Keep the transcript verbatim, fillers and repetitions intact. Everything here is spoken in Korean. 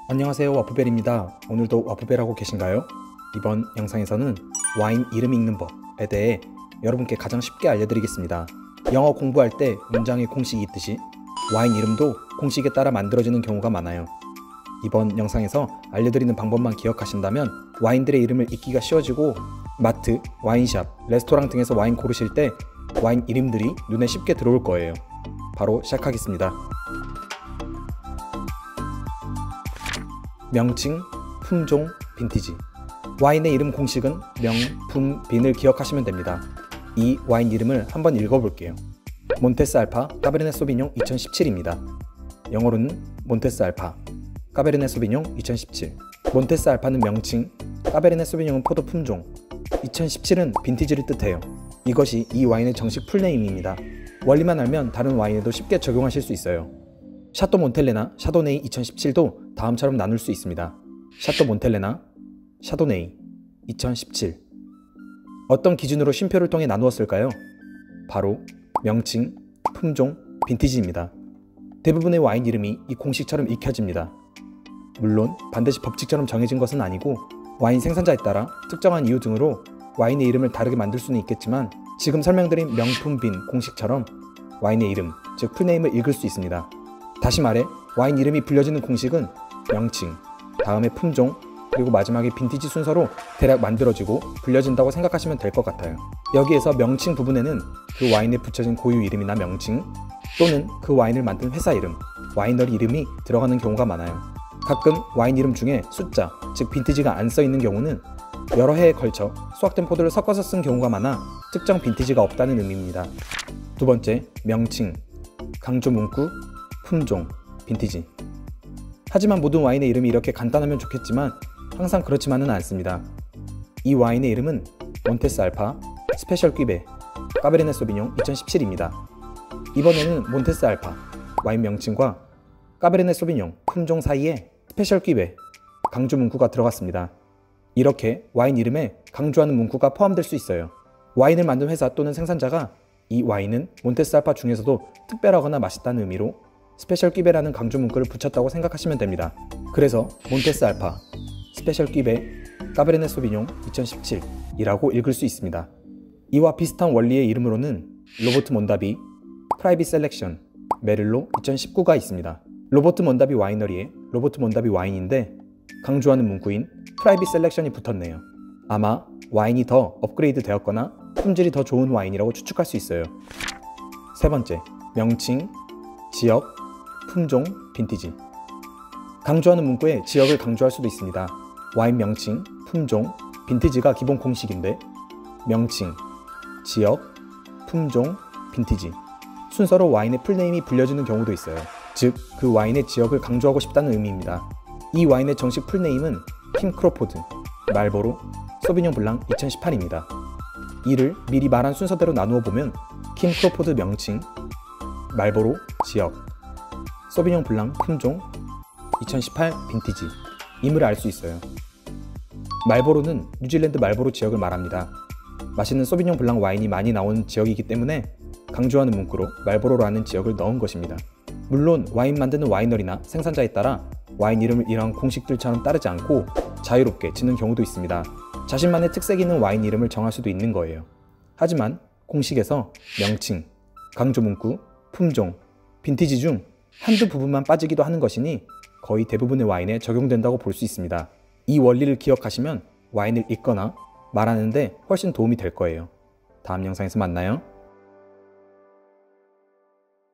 안녕하세요, 와프벨입니다. 오늘도 와프벨 하고 계신가요? 이번 영상에서는 와인 이름 읽는 법에 대해 여러분께 가장 쉽게 알려드리겠습니다. 영어 공부할 때 문장에 공식이 있듯이 와인 이름도 공식에 따라 만들어지는 경우가 많아요. 이번 영상에서 알려드리는 방법만 기억하신다면 와인들의 이름을 읽기가 쉬워지고 마트, 와인샵, 레스토랑 등에서 와인 고르실 때 와인 이름들이 눈에 쉽게 들어올 거예요. 바로 시작하겠습니다. 명칭, 품종, 빈티지. 와인의 이름 공식은 명, 품, 빈을 기억하시면 됩니다. 이 와인 이름을 한번 읽어볼게요. 몬테스 알파 까베르네 소비뇽 이천십칠입니다. 영어로는 몬테스 알파 까베르네 소비뇽 이천십칠. 몬테스 알파는 명칭, 까베르네 소비뇽은 포도 품종, 이천십칠은 빈티지를 뜻해요. 이것이 이 와인의 정식 풀네임입니다. 원리만 알면 다른 와인에도 쉽게 적용하실 수 있어요. 샤또 몬텔레나 샤도네이 이천십칠도 다음처럼 나눌 수 있습니다. 샤또 몬텔레나 샤도네이 이천십칠. 어떤 기준으로 쉼표를 통해 나누었을까요? 바로 명칭, 품종, 빈티지입니다. 대부분의 와인 이름이 이 공식처럼 익혀집니다. 물론 반드시 법칙처럼 정해진 것은 아니고 와인 생산자에 따라 특정한 이유 등으로 와인의 이름을 다르게 만들 수는 있겠지만 지금 설명드린 명품, 빈 공식처럼 와인의 이름, 즉 풀네임을 읽을 수 있습니다. 다시 말해 와인 이름이 불려지는 공식은 명칭, 다음에 품종, 그리고 마지막에 빈티지 순서로 대략 만들어지고 불려진다고 생각하시면 될 것 같아요. 여기에서 명칭 부분에는 그 와인에 붙여진 고유 이름이나 명칭 또는 그 와인을 만든 회사 이름, 와이너리 이름이 들어가는 경우가 많아요. 가끔 와인 이름 중에 숫자, 즉 빈티지가 안 써있는 경우는 여러 해에 걸쳐 수확된 포도를 섞어서 쓴 경우가 많아 특정 빈티지가 없다는 의미입니다. 두 번째, 명칭, 강조 문구, 품종, 빈티지. 하지만 모든 와인의 이름이 이렇게 간단하면 좋겠지만 항상 그렇지만은 않습니다. 이 와인의 이름은 몬테스 알파 스페셜 퀴베 까베르네 소비뇽 이천십칠입니다. 이번에는 몬테스 알파 와인 명칭과 까베르네 소비뇽 품종 사이에 스페셜 퀴베 강조 문구가 들어갔습니다. 이렇게 와인 이름에 강조하는 문구가 포함될 수 있어요. 와인을 만든 회사 또는 생산자가 이 와인은 몬테스 알파 중에서도 특별하거나 맛있다는 의미로 스페셜 퀴베라는 강조 문구를 붙였다고 생각하시면 됩니다. 그래서 몬테스 알파 스페셜 퀴베 까베르네 소비뇽 이천십칠 이라고 읽을 수 있습니다. 이와 비슷한 원리의 이름으로는 로버트 몬다비 프라이빗 셀렉션 메를로 이천십구가 있습니다. 로버트 몬다비 와이너리의 로버트 몬다비 와인인데 강조하는 문구인 프라이빗 셀렉션이 붙었네요. 아마 와인이 더 업그레이드 되었거나 품질이 더 좋은 와인이라고 추측할 수 있어요. 세 번째, 명칭, 지역, 품종, 빈티지. 강조하는 문구에 지역을 강조할 수도 있습니다. 와인 명칭, 품종, 빈티지가 기본 공식인데 명칭, 지역, 품종, 빈티지 순서로 와인의 풀네임이 불려지는 경우도 있어요. 즉, 그 와인의 지역을 강조하고 싶다는 의미입니다. 이 와인의 정식 풀네임은 킴 크로포드, 말보로, 소비뇽 블랑 이천십팔입니다. 이를 미리 말한 순서대로 나누어 보면 킴 크로포드 명칭, 말보로 지역, 소비뇽 블랑 품종, 이천십팔 빈티지 임을 알 수 있어요. 말보로는 뉴질랜드 말보로 지역을 말합니다. 맛있는 소비뇽 블랑 와인이 많이 나오는 지역이기 때문에 강조하는 문구로 말보로라는 지역을 넣은 것입니다. 물론 와인 만드는 와이너리나 생산자에 따라 와인 이름을 이러한 공식들처럼 따르지 않고 자유롭게 짓는 경우도 있습니다. 자신만의 특색 있는 와인 이름을 정할 수도 있는 거예요. 하지만 공식에서 명칭, 강조 문구, 품종, 빈티지 중 한두 부분만 빠지기도 하는 것이니 거의 대부분의 와인에 적용된다고 볼 수 있습니다. 이 원리를 기억하시면 와인을 읽거나 말하는데 훨씬 도움이 될 거예요. 다음 영상에서 만나요.